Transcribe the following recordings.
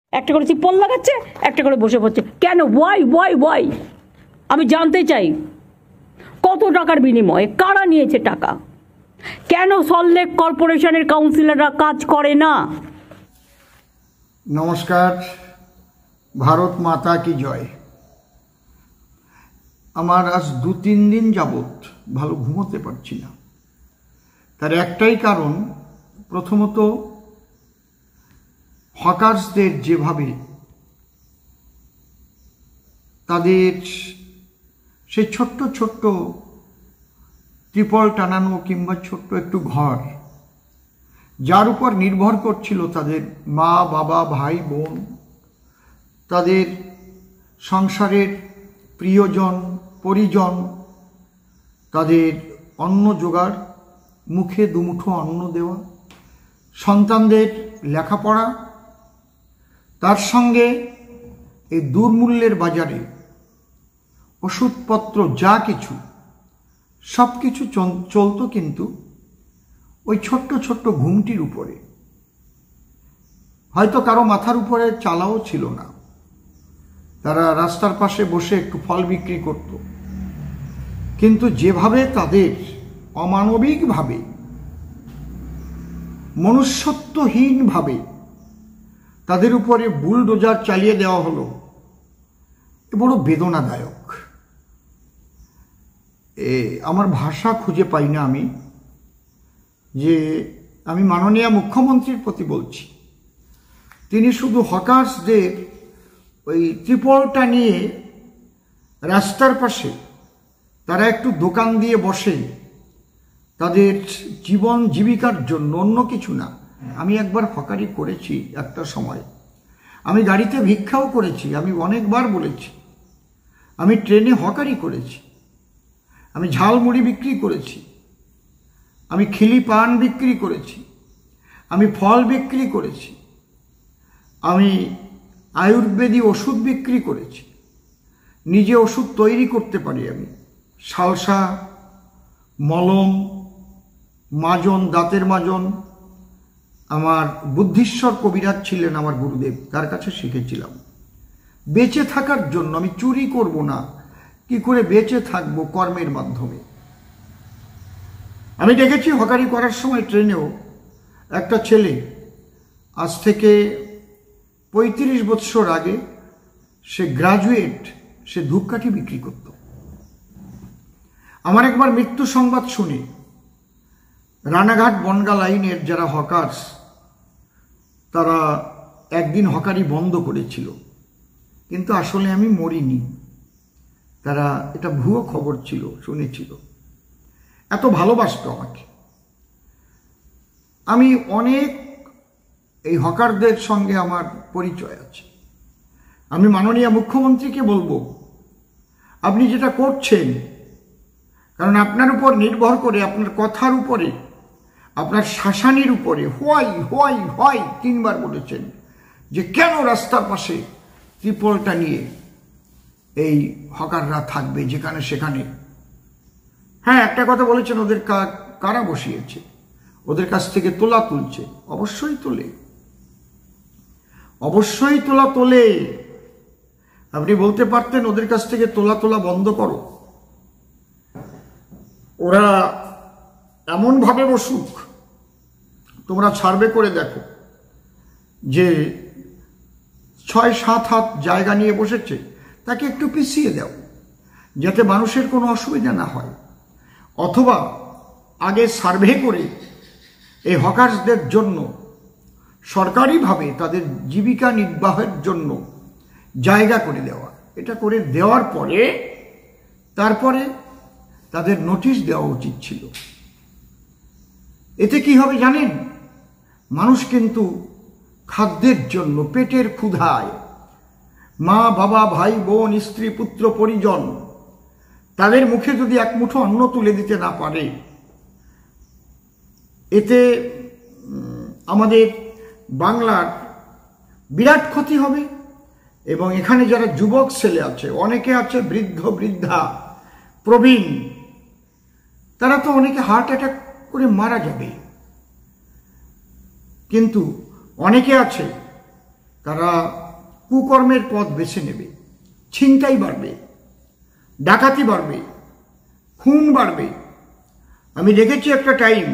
একটা করে চিপল লাগাচ্ছে, একটা করে বসে পড়ছে। কেন? Why why why? আমি জানতে চাই কত টাকার বিনিময়ে কারা নিয়েছে টাকা? কেন সল্টলেক কর্পোরেশনের কাউন্সিলররা কাজ করে না? নমস্কার, ভারত মাতা কি জয়। আমার আজ 2-3 দিন যাবৎ ভালো ঘুমোতে পারছি না। তার একটাই কারণ, প্রথমত হকার্সদের যেভাবে তাদের সেই ছোট্ট ছোট্ট ত্রিপল টানানো কিংবা ছোট্ট একটু ঘর, যার উপর নির্ভর করছিল তাদের মা বাবা ভাই বোন, তাদের সংসারের প্রিয়জন পরিজন, তাদের অন্ন জোগাড়, মুখে দুমুঠো অন্ন দেওয়া, সন্তানদের লেখাপড়া, তার সঙ্গে এই দুর্মূল্যের বাজারে ওষুধপত্র যা কিছু সব কিছু চলতো কিন্তু ওই ছোট্ট ছোট্ট ঘুমটির উপরে। হয়তো কারো মাথার উপরে চালাও ছিল না, তারা রাস্তার পাশে বসে একটু ফল বিক্রি করত। কিন্তু যেভাবে তাদের অমানবিকভাবে, মনুষ্যত্বহীনভাবে তাদের উপরে বুলডোজার চালিয়ে দেওয়া হলো, বড় বেদনাদায়ক। আমার ভাষা খুঁজে পাই না আমি, যে আমি মাননীয় মুখ্যমন্ত্রীর প্রতি বলছি, তিনি শুধু হকার্সদের ওই ত্রিপলটা নিয়ে রাস্তার পাশে তারা একটু দোকান দিয়ে বসে তাদের জীবন জীবিকার জন্য, অন্য কিছু না। আমি একবার হকারি করেছি একটা সময়, আমি গাড়িতে ভিক্ষাও করেছি, আমি অনেকবার বলেছি। আমি ট্রেনে হকারি করেছি, আমি ঝালমুড়ি বিক্রি করেছি, আমি খিলি পান বিক্রি করেছি, আমি ফল বিক্রি করেছি, আমি আয়ুর্বেদিক ওষুধ বিক্রি করেছি, নিজে ওষুধ তৈরি করতে পারি আমি। সালসা, মলম, মাজন, দাঁতের মাজন। আমার বুদ্ধিশ্বর কবিরাজ ছিলেন আমার গুরুদেব, তার কাছে শিখেছিলাম। বেঁচে থাকার জন্য আমি চুরি করব না, কি করে বেঁচে থাকবো? কর্মের মাধ্যমে। আমি দেখেছি হকারি করার সময় ট্রেনেও একটা ছেলে, আজ থেকে 35 বছর আগে, সে গ্রাজুয়েট, সে ধূপকাঠি বিক্রি করত। আমার একবার মৃত্যু সংবাদ শুনে রানাঘাট বনগা লাইনের যারা হকার্স, তারা একদিন হকারি বন্ধ করেছিল, কিন্তু আসলে আমি মরিনি, তারা এটা ভুয়ো খবর ছিল, শুনেছিল। এত ভালোবাসত আমাকে। আমি অনেক এই হকারদের সঙ্গে আমার পরিচয় আছে। আমি মাননীয় মুখ্যমন্ত্রীকে বলবো, আপনি যেটা করছেন, কারণ আপনার উপর নির্ভর করে, আপনার কথার উপরে, আপনার শাসানির উপরে হোয়াই হোয়াই হোয়াই 3 বার বলেছেন যে কেন রাস্তার পাশে ত্রিপলটা নিয়ে এই হকাররা থাকবে যেখানে সেখানে। হ্যাঁ, একটা কথা বলেছেন, ওদের কারা বসিয়েছে, ওদের কাছ থেকে তোলা তুলছে। অবশ্যই তোলে, অবশ্যই তোলে। আপনি বলতে পারতেন ওদের কাছ থেকে তোলা বন্ধ করো, ওরা এমনভাবে বসুক, তোমরা সার্ভে করে দেখো যে 6-7 হাত জায়গা নিয়ে বসেছে, তাকে একটু পিছিয়ে দাও যাতে মানুষের কোনো অসুবিধা না হয়। অথবা আগে সার্ভে করে এই হকার্সদের জন্য সরকারিভাবে তাদের জীবিকা নির্বাহের জন্য জায়গা করে দেওয়া। এটা করে দেওয়ার পরে তারপরে তাদের নোটিশ দেওয়া উচিত ছিল। এতে কি হবে জানেন? মানুষ কিন্তু খাদ্যের জন্য, পেটের ক্ষুধায়, মা বাবা ভাই বোন স্ত্রী পুত্র পরিজন, তাদের মুখে যদি এক মুঠো অন্ন তুলে দিতে না পারে, এতে আমাদের বাংলার বিরাট ক্ষতি হবে। এবং এখানে যারা যুবক ছেলে আছে, অনেকে আছে বৃদ্ধ বৃদ্ধা প্রবীণ, তারা তো অনেকে হার্ট অ্যাটাক করে মারা যাবে। কিন্তু অনেকে আছে তারা কুকর্মের পথ বেছে নেবে, ছিনতাই বাড়বে, ডাকাতি বাড়বে, খুন বাড়বে। আমি দেখেছি একটা টাইম,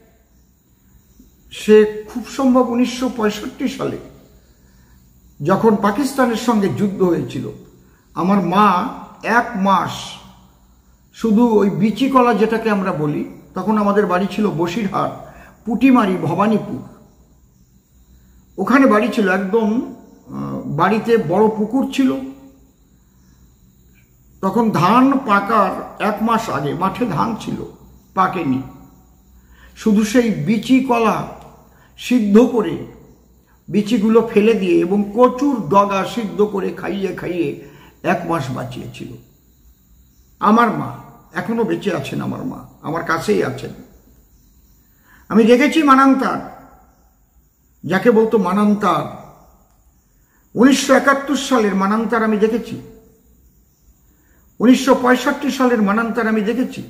সে খুব সম্ভব 1965 সালে যখন পাকিস্তানের সঙ্গে যুদ্ধ হয়েছিল, আমার মা 1 মাস শুধু ওই বিচি কলা যেটাকে আমরা বলি, তখন আমাদের বাড়ি ছিল বসিরহাট, পুটিমারি, ভবানীপুর, ওখানে বাড়ি ছিল। একদম বাড়িতে বড় পুকুর ছিল। তখন ধান পাকার 1 মাস আগে মাঠে ধান ছিল, পাকেনি, শুধু সেই বিচি কলা সিদ্ধ করে বিচিগুলো ফেলে দিয়ে এবং কচুর ডগা সিদ্ধ করে খাইয়ে খাইয়ে 1 মাস বাঁচিয়েছিল। আমার মা এখনো বেঁচে আছেন, আমার মা আমার কাছেই আছেন। আমি দেখেছি মানান্তার, যাকে বলতো মানান্তার, 1971 সালের মানান্তার আমি দেখেছি, 1965 সালের মানান্তার আমি দেখেছি।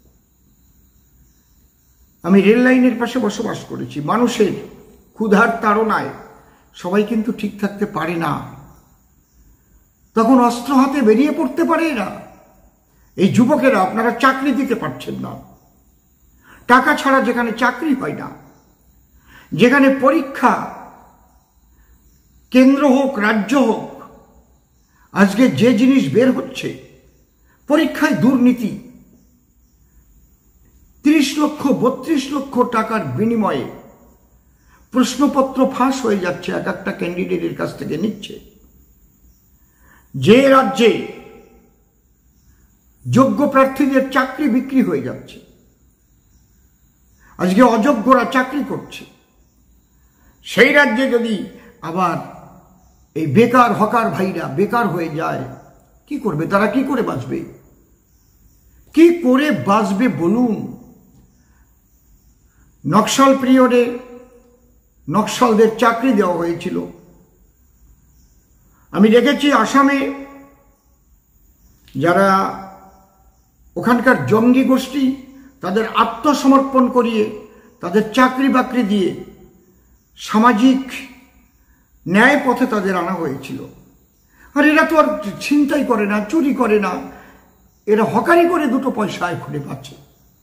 আমি রেল লাইনের পাশে বসবাস করেছি। মানুষের ক্ষুধার তাড়নায় সবাই কিন্তু ঠিক থাকতে পারে না, তখন অস্ত্র হাতে বেরিয়ে পড়তে পারে না। এই যুবকেরা, আপনারা চাকরি দিতে পারছেন না, টাকা ছাড়া যেখানে চাকরি হয় না, যেখানে পরীক্ষা কেন্দ্র হোক রাজ্য হোক, আজকে যে জিনিস বের হচ্ছে, পরীক্ষায় দুর্নীতি, 30 লক্ষ 32 লক্ষ টাকার বিনিময়ে প্রশ্নপত্র ফাঁস হয়ে যাচ্ছে, এক একটা ক্যান্ডিডেটের কাছ থেকে নিচ্ছে। যে রাজ্যে যোগ্য প্রার্থীদের চাকরি বিক্রি হয়ে যাচ্ছে, আজকে অযোগ্যরা চাকরি করছে, সেই রাজ্যে যদি আবার এই বেকার হকার ভাইরা বেকার হয়ে যায়, কি করবে তারা? কি করে বাঁচবে? কি করে বাঁচবে বলুন? নকশাল পিরিয়ডে নকশালদের চাকরি দেওয়া হয়েছিল। আমি দেখেছি আসামে যারা ওখানকার জঙ্গি গোষ্ঠী, তাদের আত্মসমর্পণ করিয়ে তাদের চাকরি বাকরি দিয়ে সামাজিক ন্যায় পথে তাদের আনা হয়েছিল। আর এরা তো আর ছিনতাই করে না, চুরি করে না, এরা হকারি করে 2 পয়সা আয় খুঁড়ে পাচ্ছে।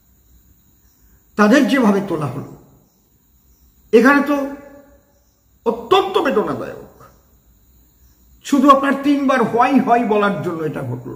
তাদের যেভাবে তোলা হলো, এখানে তো অত্যন্ত বেদনাদায়ক। শুধু আপনার 3 বার হয় হয় বলার জন্য এটা ঘটল।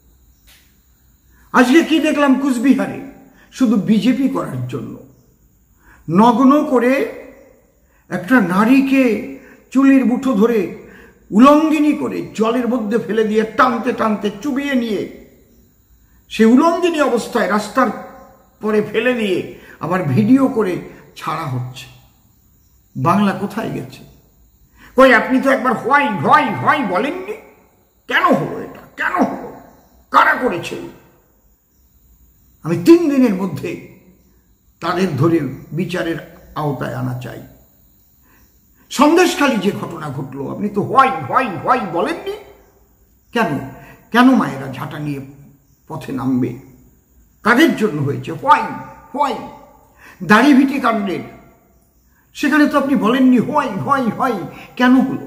আজকে কি দেখলাম কুচবিহারে, শুধু বিজেপি করার জন্য নগ্ন করে একটা নারীকে চুলির মুঠো ধরে উলঙ্গিনী করে জলের মধ্যে ফেলে দিয়ে টানতে টানতে চুবিয়ে নিয়ে সে উলঙ্গিনী অবস্থায় রাস্তার পরে ফেলে দিয়ে আবার ভিডিও করে ছাড়া হচ্ছে। বাংলা কোথায় গেছে? কই আপনি তো একবার হয় হয় হয় বলেননি? কেন হলো এটা? কেন হলো? কারা করেছে? আমি 3 দিনের মধ্যে তাদের ধরে বিচারের আওতায় আনা চাই। সন্দেশখালী যে ঘটনা ঘটলো, আপনি তো হয় হয় হয় বলেননি? কেন? কেন মায়েরা ঝাঁটা নিয়ে পথে নামবে? কাদের জন্য হয়েছে? হয় হয়। দাড়িভিটি কাণ্ডের সেখানে তো আপনি বলেননি হয় হয় হয়। কেন হলো?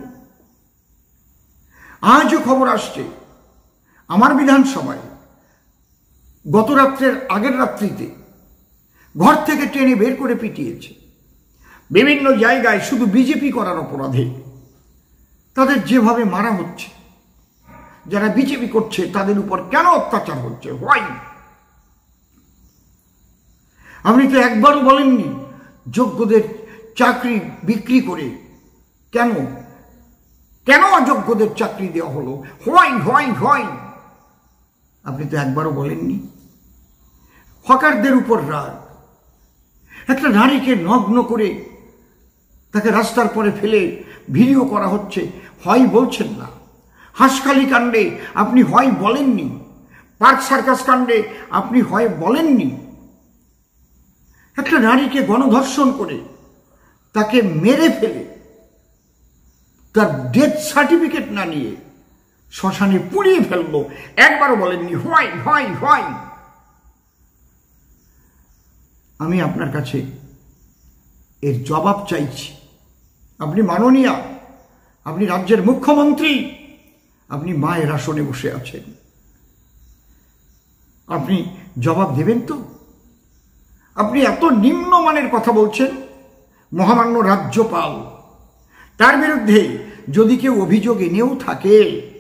আজও খবর আসছে আমার বিধানসভায় গত রাত্রের আগের রাত্রিতে ঘর থেকে টেনে বের করে পিটিয়েছে। বিভিন্ন জায়গায় শুধু বিজেপি করার অপরাধে তাদের যেভাবে মারা হচ্ছে, যারা বিজেপি করছে তাদের উপর কেন অত্যাচার হচ্ছে? হোয়াই? আপনি তো একবারও বলেননি যোগ্যদের চাকরি বিক্রি করে কেন কেন অযোগ্যদের চাকরি দেওয়া হলো? Why why why? আপনি তো একবারও বলেননি। হকারদের উপর রাগ, একটা নারীকে নগ্ন করে তাকে রাস্তার পরে ফেলে ভিডিও করা হচ্ছে, হয় বলছেন না। হাঁসখালি কাণ্ডে আপনি হয় বলেননি, পার্ক সার্কাস কাণ্ডে আপনি হয় বলেননি। একটা নারীকে গণধর্ষণ করে তাকে মেরে ফেলে তার ডেথ সার্টিফিকেট না নিয়ে শ্মশানে পুড়িয়ে ফেললো, একবারও বলেননি হয় হয় হয়? আমি আপনার কাছে এর জবাব চাইছি। আপনি মাননীয়া, আপনি রাজ্যের মুখ্যমন্ত্রী, আপনি মায়ের আসনে বসে আছেন, আপনি জবাব দেবেন তো? আপনি এত নিম্নমানের কথা বলছেন। মহামান্য রাজ্যপাল, তার বিরুদ্ধে যদি কেউ অভিযোগ এনেও থাকে,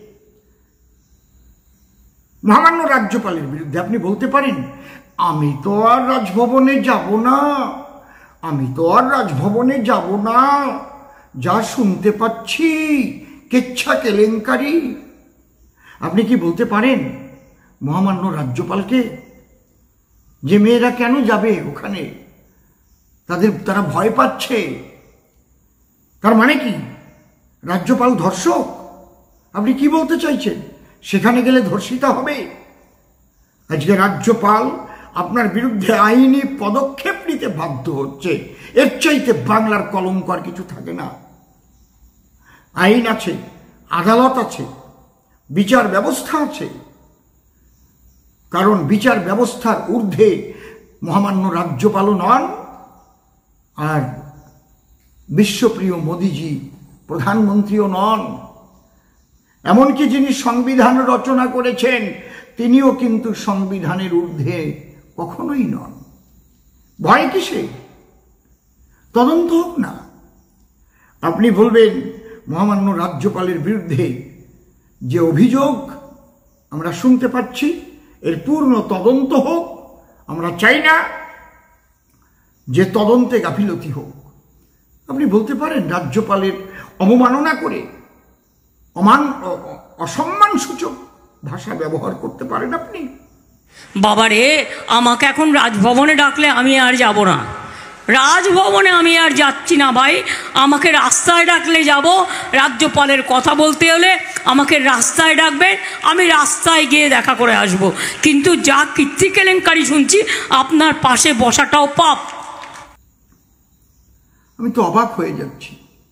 মহামান্য রাজ্যপালের বিরুদ্ধে আপনি বলতে পারেন, আমি তো আর রাজভবনে যাব না, আমি তো আর রাজভবনে যাব না, যা শুনতে পাচ্ছি কেচ্ছা কেলেঙ্কারি। আপনি কি বলতে পারেন মহামান্য রাজ্যপালকে যে মেয়েরা কেন যাবে ওখানে, তারা ভয় পাচ্ছে? তার মানে কি রাজ্যপাল ধর্ষক? আপনি কি বলতে চাইছেন? সেখানে গেলে ধর্ষিতা হবে? আজকে রাজ্যপাল আপনার বিরুদ্ধে আইনি পদক্ষেপ নিতে বাধ্য হচ্ছে। এর চাইতে বাংলার কলঙ্ক আর কিছু থাকে না। আইন আছে, আদালত আছে, বিচার ব্যবস্থা আছে, কারণ বিচার ব্যবস্থার ঊর্ধ্বে মহামান্য রাজ্যপালও নন, আর বিশ্বপ্রিয় মোদিজি প্রধানমন্ত্রীও নন। এমনকি যিনি সংবিধান রচনা করেছেন তিনিও কিন্তু সংবিধানের ঊর্ধ্বে কখনোই নন। ভয় কিসে? তদন্ত হোক না। আপনি বলবেন মহামান্য রাজ্যপালের বিরুদ্ধে যে অভিযোগ আমরা শুনতে পাচ্ছি এর পূর্ণ তদন্ত হোক। আমরা চাই না যে তদন্তে গাফিলতি হোক। আপনি বলতে পারেন রাজ্যপালের অবমাননা করে অসম্মানসূচক ভাষা ব্যবহার করতে পারেন আপনি? বাবারে, আমাকে এখন রাজভবনে ডাকলে আমি আর যাব না। রাজভবনে আমি আর যাচ্ছি না ভাই। আমাকে রাস্তায় ডাকলে যাব। রাজ্যপালের কথা বলতে হলে আমাকে রাস্তায় ডাকবে, আমি রাস্তায় গিয়ে দেখা করে আসব। কিন্তু যা কীর্তি কেলেঙ্কারি শুনছি, আপনার পাশে বসাটাও পাপ। আমি তো অবাক হয়ে যাচ্ছি।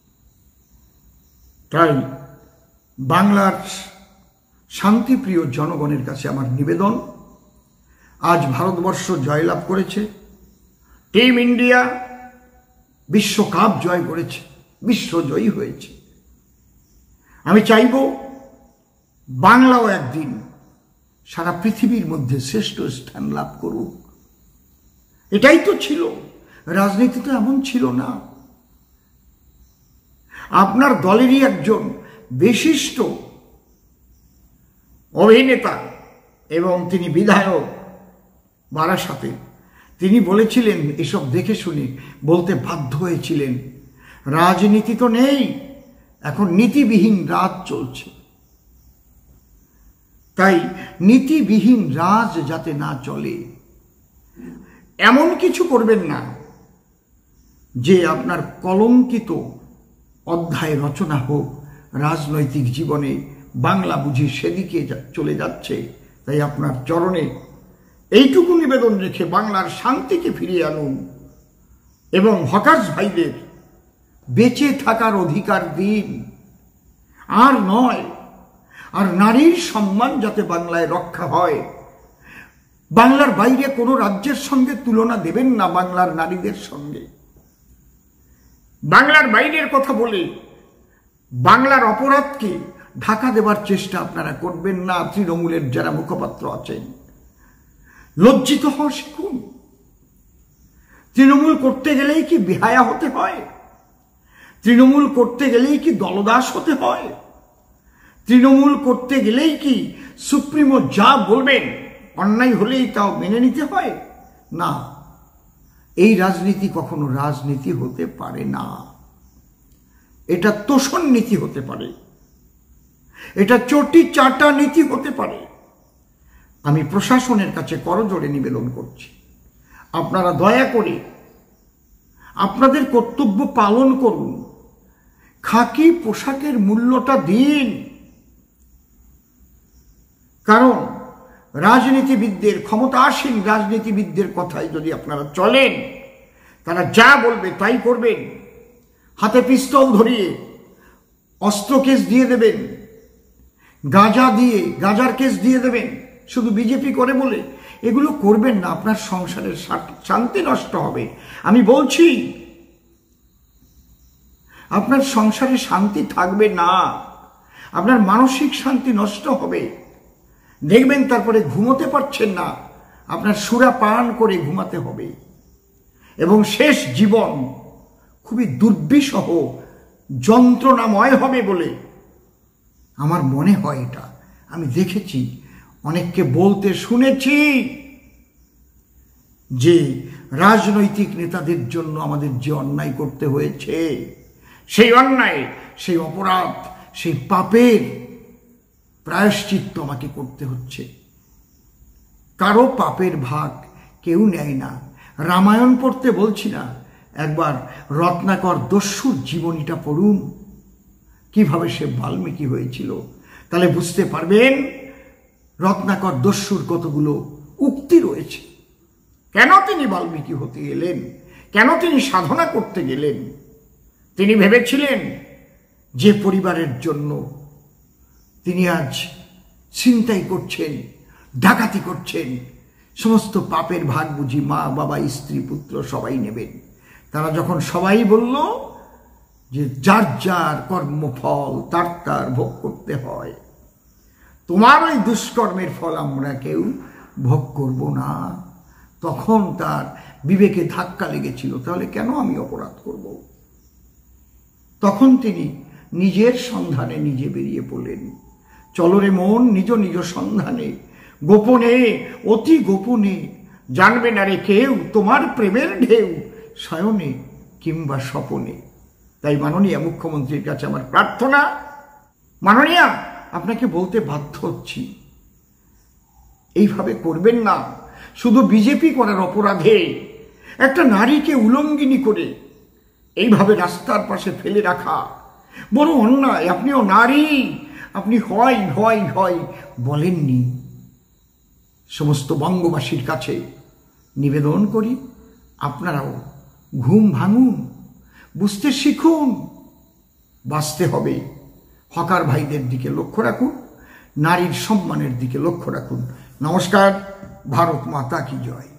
তাই বাংলার শান্তিপ্রিয় জনগণের কাছে আমার নিবেদন, আজ ভারতবর্ষ জয়লাভ করেছে, টিম ইন্ডিয়া বিশ্বকাপ জয় করেছে, বিশ্বজয়ী হয়েছে। আমি চাইব বাংলাও একদিন সারা পৃথিবীর মধ্যে শ্রেষ্ঠ স্থান লাভ করুক। এটাই তো ছিল, রাজনীতি তো এমন ছিল না। আপনার দলেরই একজন বিশিষ্ট অভিনেতা এবং তিনি বিধায়ক বারাসাতে, তিনি বলেছিলেন, এসব দেখে শুনে বলতে বাধ্য হয়েছিলেন, রাজনীতি তো নেই, এখন নীতিবিহীন রাজ চলছে। তাই নীতিবিহীন রাজ যাতে না চলে, এমন কিছু করবেন না যে আপনার কলঙ্কিত অধ্যায় রচনা হোক রাজনৈতিক জীবনে। বাংলা বুঝি সেদিকে চলে যাচ্ছে। তাই আপনার চরণে এইটুকু নিবেদন রেখে বাংলার শান্তিকে ফিরিয়ে আনুন এবং হকার্স ভাইদের বেঁচে থাকার অধিকার দিন, আর নয়। আর নারীর সম্মান যাতে বাংলায় রক্ষা হয়। বাংলার বাইরে কোনো রাজ্যের সঙ্গে তুলনা দেবেন না বাংলার নারীদের সঙ্গে। বাংলার বাইরের কথা বলে বাংলার অপরাধকে ঢাকা দেবার চেষ্টা আপনারা করবেন না। তৃণমূলের যারা মুখপাত্র আছেন, লজ্জিত হওয়া শিখুন। তৃণমূল করতে গেলেই কি বেহায়া হতে হয়? তৃণমূল করতে গেলেই কি দলদাস হতে হয়? তৃণমূল করতে গেলেই কি সুপ্রিমো যা বলবেন অন্যায় হলেই তাও মেনে নিতে হয়? না, এই রাজনীতি কখনো রাজনীতি হতে পারে না। এটা তোষণ নীতি হতে পারে, এটা চটি চাটা নীতি হতে পারে। আমি প্রশাসনের কাছে করজোড়ে নিবেদন করছি, আপনারা দয়া করে আপনাদের কর্তব্য পালন করুন, খাকি পোশাকের মূল্যটা দিন। কারণ রাজনীতিবিদদের, ক্ষমতাসীন রাজনীতিবিদদের কথায় যদি আপনারা চলেন, তারা যা বলবে তাই করবেন। হাতে পিস্তল ধরিয়ে অস্ত্র কেস দিয়ে দেবেন, গাঁজার কেস দিয়ে দেবেন শুধু বিজেপি করে বলে। এগুলো করবেন না, আপনার সংসারের শান্তি নষ্ট হবে। আমি বলছি আপনার সংসারে শান্তি থাকবে না, আপনার মানসিক শান্তি নষ্ট হবে। দেখবেন তারপরে ঘুমোতে পারছেন না, আপনার সুরা পান করে ঘুমাতে হবে, এবং শেষ জীবন খুবই দুর্বিষহ যন্ত্রণাময় হবে বলে আমার মনে হয়। এটা আমি দেখেছি, অনেককে বলতে শুনেছি যে রাজনৈতিক নেতাদের জন্য আমাদের যে অন্যায় করতে হয়েছে, সেই অন্যায়, সেই অপরাধ, সেই পাপের প্রায়শ্চিত্ত আমাকে করতে হচ্ছে। কারো পাপের ভাগ কেউ নেয় না। রামায়ণ পড়তে বলছি না, একবার রত্নাকর দস্যুর জীবনীটা পড়ুন, কিভাবে সে বাল্মীকি হয়েছিল, তাহলে বুঝতে পারবেন রত্নাকর দস্যুর কতগুলো উক্তি রয়েছে। কেন তিনি বাল্মীকি হতে গেলেন, কেন তিনি সাধনা করতে গেলেন। তিনি ভেবেছিলেন যে পরিবারের জন্য তিনি আজ ছিনতাই করছেন, ডাকাতি করছেন, সমস্ত পাপের ভাগ বুঝি মা বাবা স্ত্রী পুত্র সবাই নেবেন। তারা যখন সবাই বলল যে যার যার কর্মফল তার তার ভোগ করতে হয়, তোমার ওই দুষ্কর্মের ফল আমরা কেউ ভোগ করব না, তখন তার বিবেকে ধাক্কা লেগেছিল, তাহলে কেন আমি অপরাধ করব। তখন তিনি নিজের সন্ধানে নিজে বেরিয়ে পড়লেন। চলরে মন নিজ নিজ সন্ধানে, গোপনে অতি গোপনে, জানবে না রে কেউ তোমার প্রেমের ঢেউ, শয়নে কিংবা স্বপনে। তাই মাননীয় মুখ্যমন্ত্রীর কাছে আমার প্রার্থনা, মাননীয়া আপনাকে বলতে বাধ্য হচ্ছি, এইভাবে করবেন না। শুধু বিজেপি করার অপরাধে একটা নারীকে উলঙ্গিনী করে এইভাবে রাস্তার পাশে ফেলে রাখা বড় অন্যায়। আপনিও নারী, আপনি হয় হয় হয় বলেননি। সমস্ত বঙ্গবাসীর কাছে নিবেদন করি, আপনারাও ঘুম ভাঙুন, বুঝতে শিখুন, বাঁচতে হবে। হকার ভাইদের দিকে লক্ষ্য রাখুন, নারীর সম্মানের দিকে লক্ষ্য রাখুন। নমস্কার, ভারত মাতা কি জয়।